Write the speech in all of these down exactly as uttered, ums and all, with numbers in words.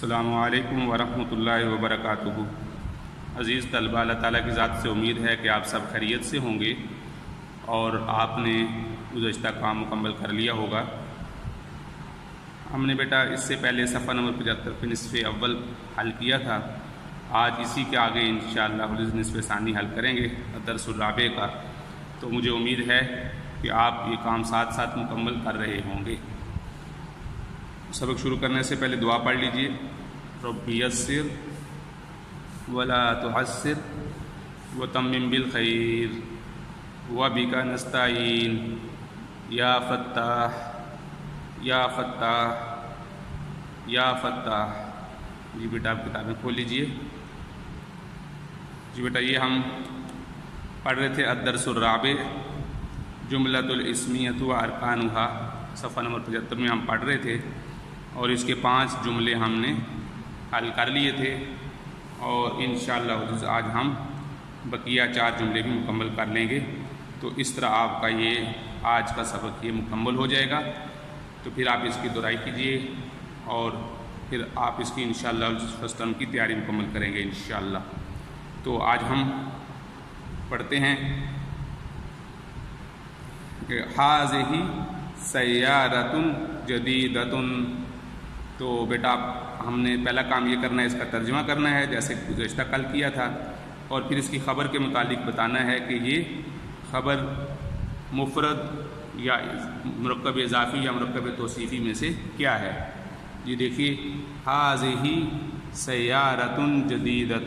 السلام علیکم ورحمۃ اللہ وبرکاتہ۔ عزیز طلبہ، اللہ تعالیٰ کی ذات سے امید ہے کہ آپ سب خیریت سے ہوں گے اور آپ نے گزشتہ کام مکمل کر لیا ہوگا۔ ہم نے بیٹا اس سے پہلے صفحہ نمبر پچہتر پہ نصف اول حل کیا تھا۔ آج اسی کے آگے انشاءاللہ نصف ثانی حل کریں گے درس الرابع کا۔ تو مجھے امید ہے کہ آپ یہ کام ساتھ ساتھ مکمل کر رہے ہوں گے۔ سبق شروع کرنے سے پہلے دعا پڑھ لیجئے۔ رب یسر ولا تعسر وتمم بالخیر وبک نستعین یا فتاح یا فتاح یا فتاح۔ جی بیٹا آپ کتابیں کھول لیجئے۔ جی بیٹا یہ ہم پڑھ رہے تھے الدرس الرابع جملۃ الاسمیۃ و ارکانھا، صفحہ نمبر پچہتر میں ہم پڑھ رہے تھے اور اس کے پانچ جملے ہم نے حل کر لیے تھے اور انشاءاللہ آج ہم بقیہ چار جملے بھی مکمل کر لیں گے۔ تو اس طرح آپ کا یہ آج کا سبق یہ مکمل ہو جائے گا۔ تو پھر آپ اس کی دہرائی کیجئے اور پھر آپ اس کی انشاءاللہ فرسٹ ٹرم کی تیاری مکمل کریں گے انشاءاللہ۔ تو آج ہم پڑھتے ہیں کہ ھذہ سیارۃ جدیدۃ۔ تو بیٹا ہم نے پہلا کام یہ کرنا ہے، اس کا ترجمہ کرنا ہے جیسے گزشتہ کل کیا تھا، اور پھر اس کی خبر کے متعلق بتانا ہے کہ یہ خبر مفرد یا مرکب اضافی یا مرکب توصیفی میں سے کیا ہے۔ یہ دیکھیے ھذہ سیارۃ جدیدۃ،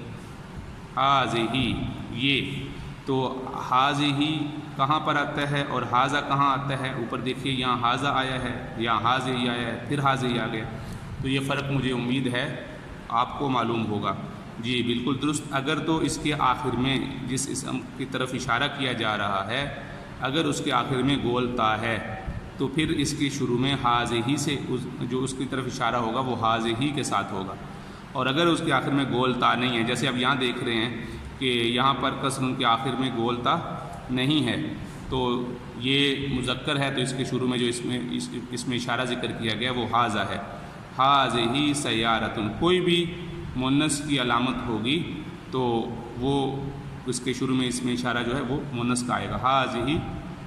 ھذہ یہ، تو ھذہ کہاں پر آتا ہے اور ھذا کہاں آتا ہے؟ اوپر دیکھیے یہاں ھذا آیا ہے، یہاں ھذہ ہی آیا ہے، پھر ھذہ ہی آ گیا۔ تو یہ فرق مجھے امید ہے آپ کو معلوم ہوگا۔ جی بالکل درست۔ اگر تو اس کے آخر میں جس اسم کی طرف اشارہ کیا جا رہا ہے اگر اس کے آخر میں گول تا ہے تو پھر اس کی شروع میں ھذہ ہی سے جو اس کی طرف اشارہ ہوگا وہ ھذہ ہی کے ساتھ ہوگا، اور اگر اس کے آخر میں گول تا نہیں ہے، جیسے اب یہاں دیکھ رہے ہیں کہ یہاں پر کسر کے آخر میں گول تا نہیں ہے تو یہ مذکر ہے، تو اس کے شروع میں جو اس میں اس, اس میں اشارہ ذکر کیا گیا وہ ھذا ہے۔ ھذہ سیارۃ، کوئی بھی مؤنث کی علامت ہوگی تو وہ اس کے شروع میں اس میں اشارہ جو ہے وہ مؤنث کا آئے گا۔ ھذہ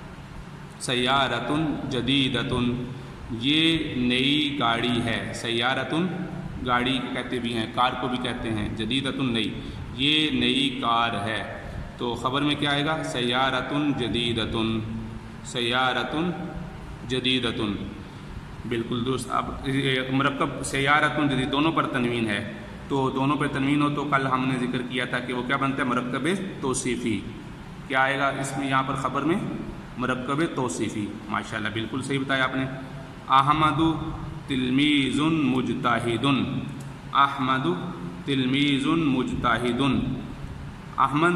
سیارۃ جدیدۃ، یہ نئی گاڑی ہے۔ سیارۃ گاڑی کہتے بھی ہیں، کار کو بھی کہتے ہیں، جدیدۃ نئی، یہ نئی کار ہے۔ تو خبر میں کیا آئے گا؟ سیارۃ جدیدۃ، سیارۃ جدیدۃ، بالکل درست۔ اب مرکب سیارۃ جدید دونوں پر تنوین ہے، تو دونوں پر تنوین ہو تو کل ہم نے ذکر کیا تھا کہ وہ کیا بنتا ہے؟ مرکب توصیفی۔ کیا آئے گا اس میں یہاں پر خبر میں؟ مرکب توصیفی۔ ماشاءاللہ بالکل صحیح بتایا آپ نے۔ احمد تلمیذ مجتہد، احمد تلمیذ مجتہد، احمد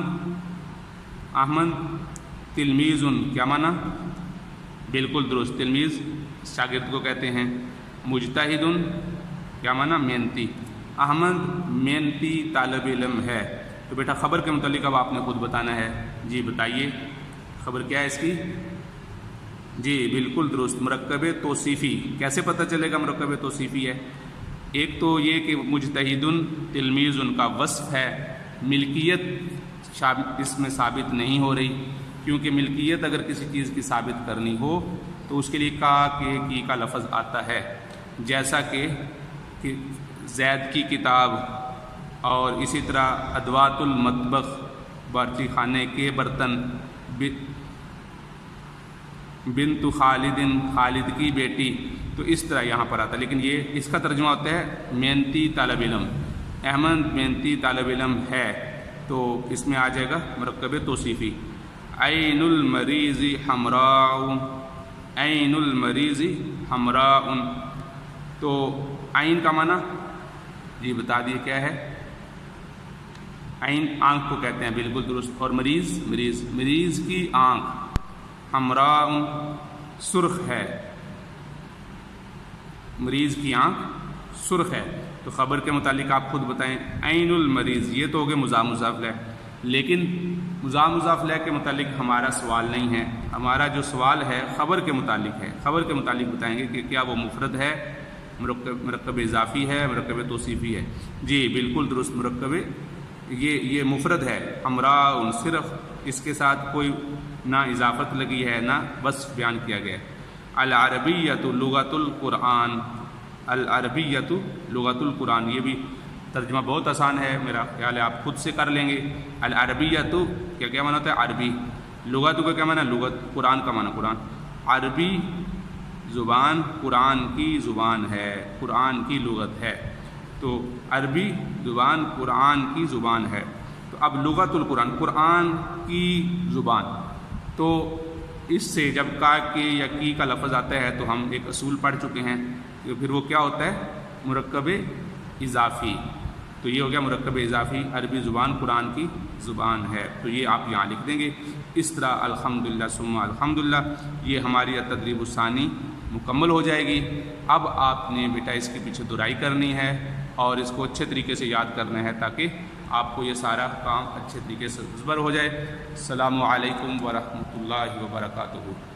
احمد تلمیذ کیا معنی؟ بالکل درست، تلمیذ شاگرد کو کہتے ہیں۔ مجتہد کیا معنی؟ محنتی۔ احمد محنتی طالب علم ہے۔ تو بیٹا خبر کے متعلق اب آپ نے خود بتانا ہے۔ جی بتائیے خبر کیا ہے اس کی؟ جی بالکل درست، مرکب توصیفی۔ کیسے پتہ چلے گا مرکب توصیفی ہے؟ ایک تو یہ کہ مجتہد تلمیذ ان کا وصف ہے، ملکیت اس میں ثابت نہیں ہو رہی، کیونکہ ملکیت اگر کسی چیز کی ثابت کرنی ہو تو اس کے لیے کا کے کی کا لفظ آتا ہے، جیسا کہ زید کی کتاب اور اسی طرح ادوات المطبخ بارچی خانے کے برتن، بنت خالد خالد کی بیٹی، تو اس طرح یہاں پر آتا ہے۔ لیکن یہ اس کا ترجمہ ہوتا ہے محنتی طالب علم، احمد محنتی طالب علم ہے، تو اس میں آ جائے گا مرکب توصیفی۔ عین المریض حمراء، عین المریض حمراء، تو عین کا معنی جی بتا دیے کیا ہے؟ عین آنکھ کو کہتے ہیں، بالکل درست۔ اور مریض مریض مریض کی آنکھ، حمراء سرخ ہے، مریض کی آنکھ سرخ ہے۔ تو خبر کے متعلق آپ خود بتائیں۔ عین المریض یہ تو ہو گئے مضاف مضاف الیہ، لیکن مضاف مضاف الیہ کے متعلق ہمارا سوال نہیں ہے، ہمارا جو سوال ہے خبر کے متعلق ہے۔ خبر کے متعلق بتائیں گے کہ کیا وہ مفرد ہے، مرکب مرکب اضافی ہے، مرکب توصیفی ہے. جی بالکل درست، مرکب یہ یہ مفرد ہے، امراء، صرف اس کے ساتھ کوئی نہ اضافت لگی ہے نہ وصف بیان کیا گیا ہے. العربیۃ لغت القرآن، العربیۃ لغت القرآن، یہ بھی ترجمہ بہت آسان ہے، میرا خیال ہے آپ خود سے کر لیں گے. العربیۃ کیا کیا معنی ہوتا ہے؟ عربی. لغت کا کیا معنی ہے؟ لغت. قرآن کا معنی قرآن. عربی زبان قرآن کی زبان ہے، قرآن کی لغت ہے. تو عربی زبان قرآن کی زبان ہے. تو اب لغت القرآن، قرآن کی زبان. تو اس سے جب کا کے یا کی کا لفظ آتا ہے تو ہم ایک اصول پڑھ چکے ہیں، تو پھر وہ کیا ہوتا ہے؟ مرکب اضافی. تو یہ ہو گیا مرکب اضافی، عربی زبان قرآن کی زبان ہے. تو یہ آپ یہاں لکھ دیں گے. اس طرح الحمدللہ ثم الحمدللہ یہ ہماری تدریب الثانی مکمل ہو جائے گی. اب آپ نے بیٹا اس کے پیچھے دہرائی کرنی ہے اور اس کو اچھے طریقے سے یاد کرنا ہے تاکہ آپ کو یہ سارا کام اچھے طریقے سے زبر ہو جائے. السلام علیکم ورحمۃ اللہ وبرکاتہ.